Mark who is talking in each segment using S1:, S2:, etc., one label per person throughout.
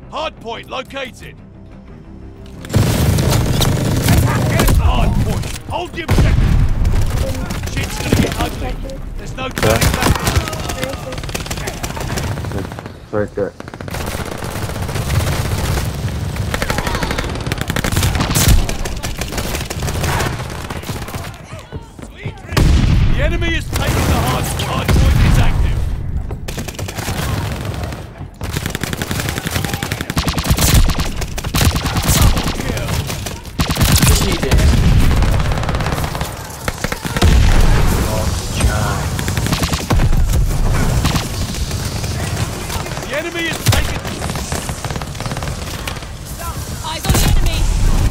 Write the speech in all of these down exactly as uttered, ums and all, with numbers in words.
S1: Hardpoint located. Hardpoint. Hold your objective. Shit's gonna get ugly. There's no turning back.
S2: It's right there.
S1: The enemy is taking the hard hardpoint is active. Double kill. The enemy is taking.
S3: Eyes on the enemy.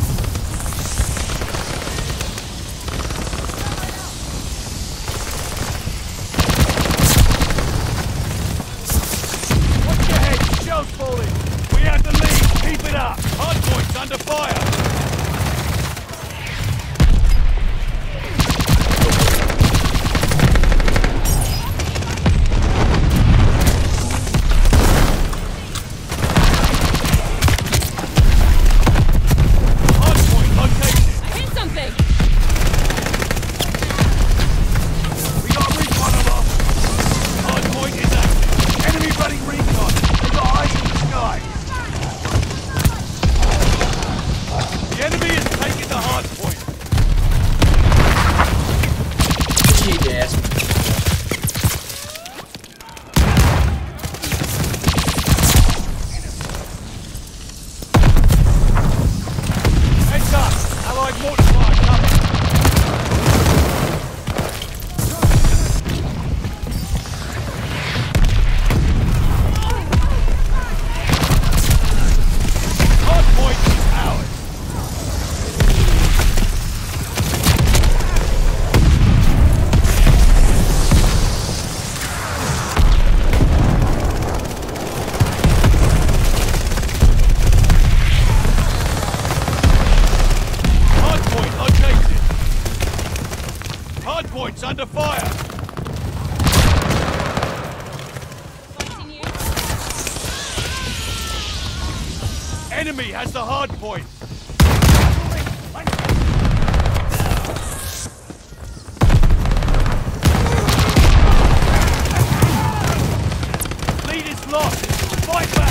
S1: Watch your head, shells falling. We have the lead. Keep it up. Hardpoint's under fire. Hardpoint located.
S3: I hit something.
S1: We got recon on us. Hardpoint is active. Enemy running recon. They got eyes in the sky. The enemy is taking the hardpoint. Heads up. Allied mortar fire coming. Hardpoint is ours. Hardpoint located. Hardpoint's under fire.
S3: Fighting you.
S1: Enemy has the hardpoint. Lead is lost. Fight back.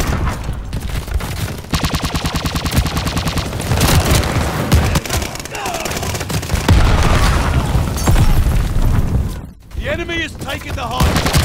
S1: The enemy is taking the hardpoint.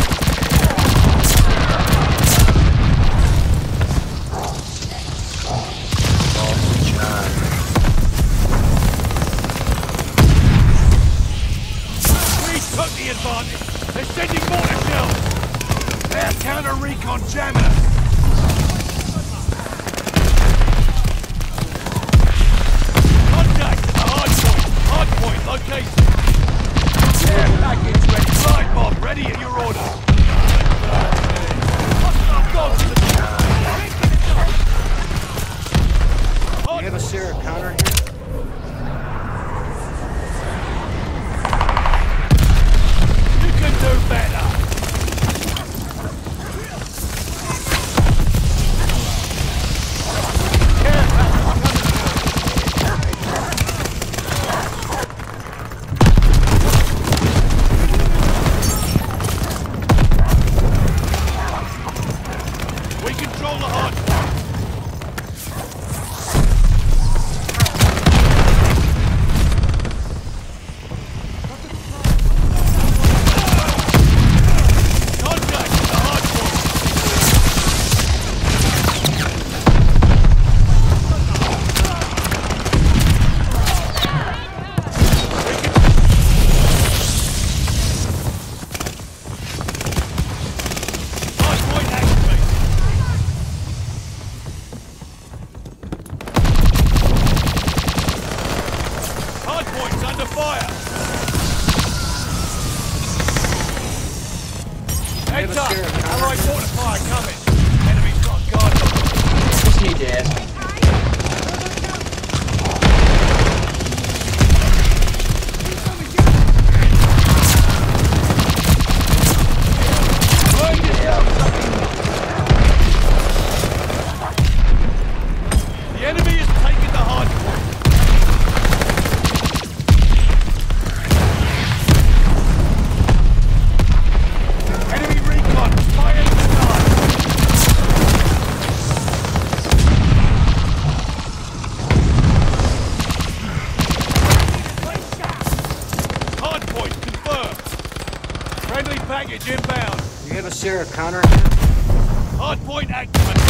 S2: there a counter?
S1: Hard point activated.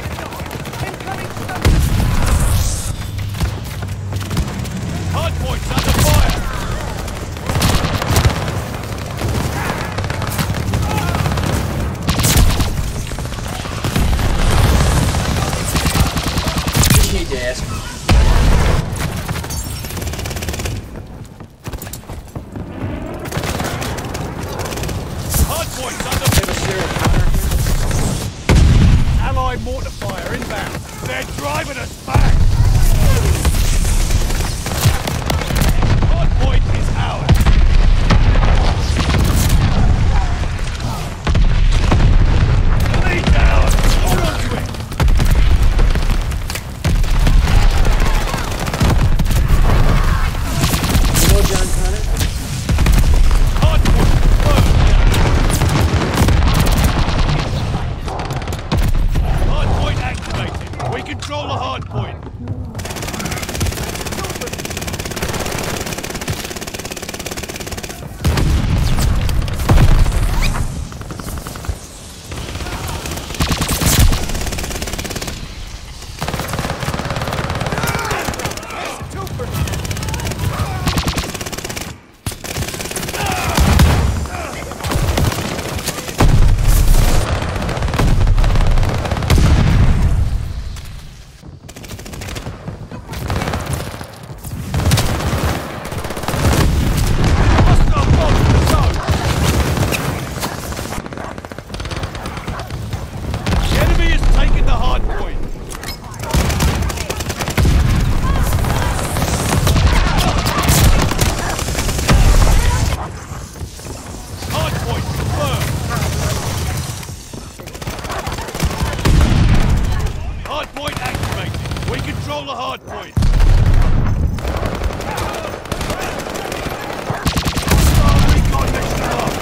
S1: Hard point's under fire.
S2: Just need to ask.
S1: Hard point's under
S2: Is there a counter?
S1: Allied mortar fire inbound. They're driving us back. Hard point is ours. The lead's ours. Hold on to it.
S2: You know John Connor?
S1: Hard point confirmed. Hard point activated. We control the hard point. Hostile bomb in the zone. The enemy has taken the hard point. Hard point confirmed. Hard point activated. We control the hard point. Hostile recon mission up.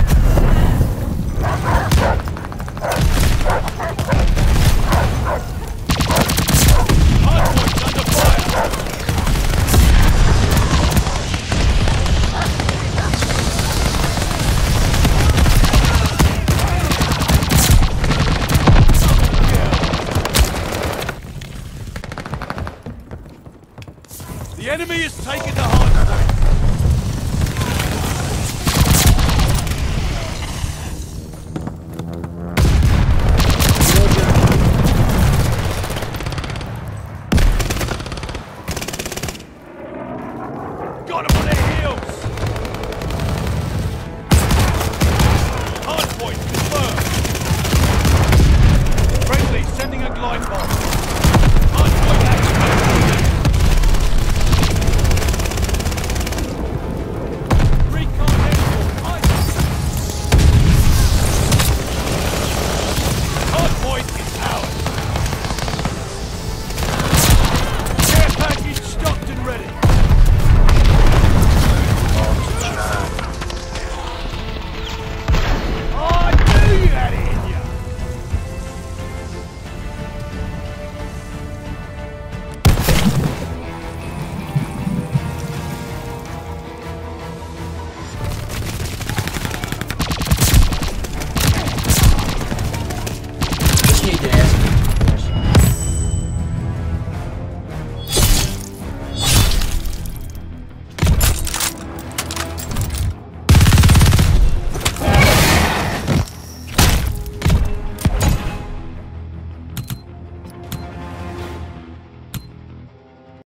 S1: Hard point's under fire. The enemy has taken the hard point.
S2: You know John
S1: Got him on their heels. Hard point confirmed. Friendly sending a glide bomb.